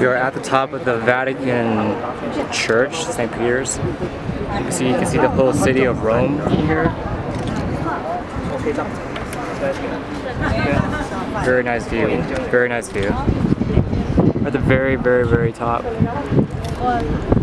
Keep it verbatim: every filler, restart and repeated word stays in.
We are at the top of the Vatican Church, Saint Peter's. You can see, you can see the whole city of Rome from here. Very nice view. Very nice view. At the very, very, very top.